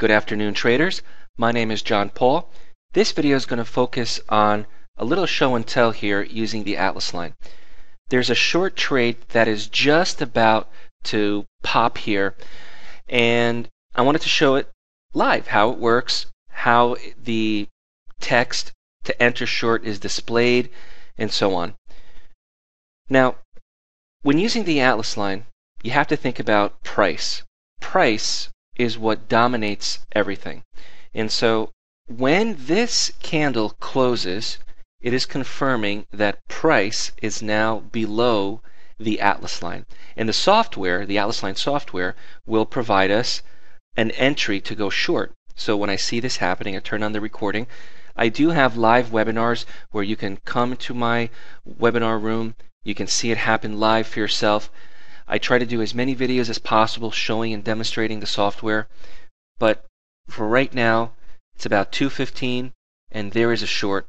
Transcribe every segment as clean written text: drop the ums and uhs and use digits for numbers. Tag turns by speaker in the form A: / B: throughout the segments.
A: Good afternoon, traders. My name is John Paul. This video is going to focus on a little show and tell here using the Atlas line. There's a short trade that is just about to pop here, and I wanted to show it live, how it works, how the text to enter short is displayed, and so on. Now, when using the Atlas line, you have to think about price. Price is what dominates everything. And so when this candle closes, it is confirming that price is now below the Atlas line. And the software, the Atlas line software, will provide us an entry to go short. So when I see this happening, I turn on the recording. I do have live webinars where you can come to my webinar room. You can see it happen live for yourself. I try to do as many videos as possible showing and demonstrating the software. But for right now, it's about 2:15 and there is a short,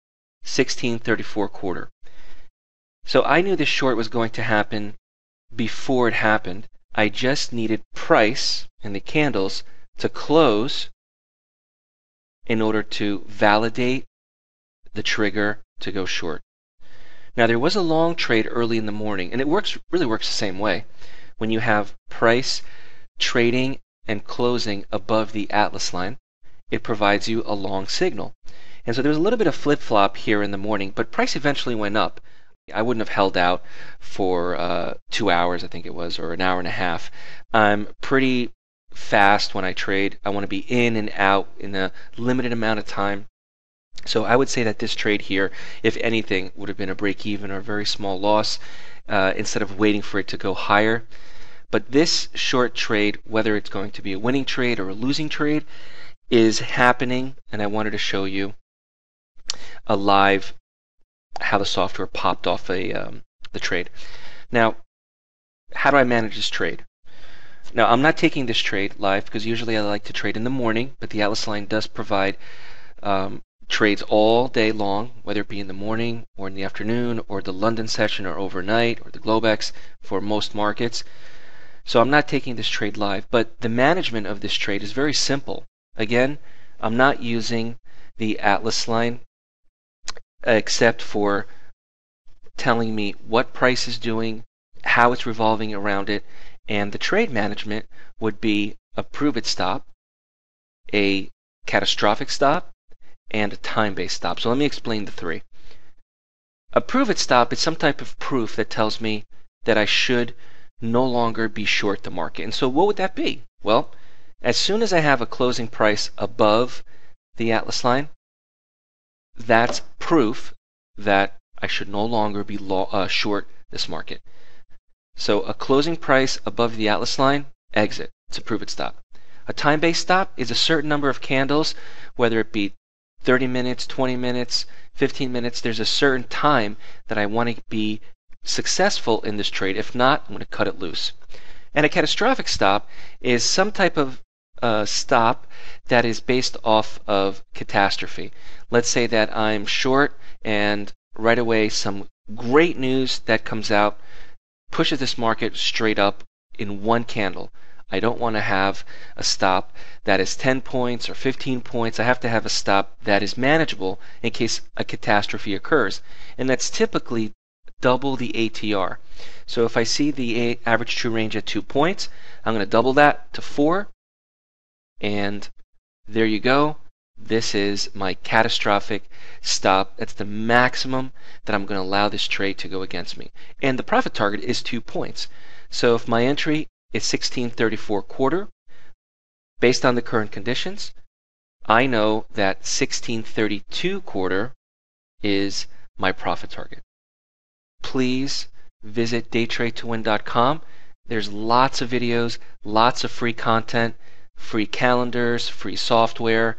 A: 1634 quarter. So I knew this short was going to happen before it happened. I just needed price and the candles to close in order to validate the trigger to go short. Now there was a long trade early in the morning, and it really works the same way. When you have price trading and closing above the Atlas line, it provides you a long signal. And so there was a little bit of flip-flop here in the morning, but price eventually went up. I wouldn't have held out for 2 hours, I think it was, or an hour and a half. I'm pretty fast when I trade. I want to be in and out in a limited amount of time. So I would say that this trade here, if anything, would have been a break-even or a very small loss instead of waiting for it to go higher. But this short trade, whether it's going to be a winning trade or a losing trade, is happening, and I wanted to show you a live how the software popped off the trade. Now, how do I manage this trade? Now, I'm not taking this trade live because usually I like to trade in the morning, but the Atlas line does provide trades all day long, whether it be in the morning or in the afternoon or the London session or overnight or the Globex for most markets. So I'm not taking this trade live, but the management of this trade is very simple. Again, I'm not using the Atlas line except for telling me what price is doing, how it's revolving around it, and the trade management would be a prove it stop, a catastrophic stop, and a time-based stop. So let me explain the three. A prove it stop is some type of proof that tells me that I should no longer be short the market. And so what would that be? Well, as soon as I have a closing price above the Atlas line, that's proof that I should no longer be short this market. So a closing price above the Atlas line, exit. It's a prove it stop. A time-based stop is a certain number of candles, whether it be 30 minutes, 20 minutes, 15 minutes. There's a certain time that I want to be successful in this trade. If not, I'm going to cut it loose. And a catastrophic stop is some type of stop that is based off of catastrophe. Let's say that I'm short and right away some great news that comes out pushes this market straight up in one candle. I don't want to have a stop that is 10 points or 15 points. I have to have a stop that is manageable in case a catastrophe occurs. And that's typically double the ATR. So if I see the average true range at 2 points, I'm going to double that to 4. And there you go. This is my catastrophic stop. That's the maximum that I'm going to allow this trade to go against me. And the profit target is 2 points. So if my entry is 1634 quarter, based on the current conditions, I know that 1632 quarter is my profit target. Please visit DayTradeToWin.com. There's lots of videos, lots of free content, free calendars, free software.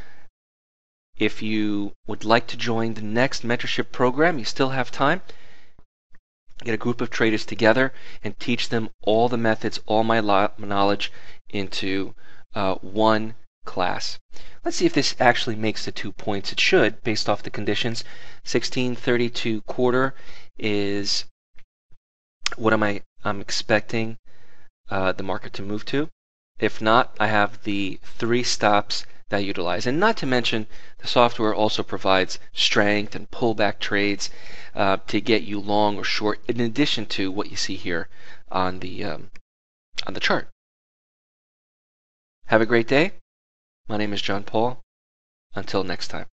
A: If you would like to join the next mentorship program, you still have time. Get a group of traders together and teach them all the methods, all my knowledge into one class. Let's see if this actually makes the 2 points. It should, based off the conditions. 1632 quarter is what I'm expecting the market to move to. If not, I have the 3 stops that I utilize. And not to mention, the software also provides strength and pullback trades to get you long or short, in addition to what you see here on the chart. Have a great day. My name is John Paul. Until next time.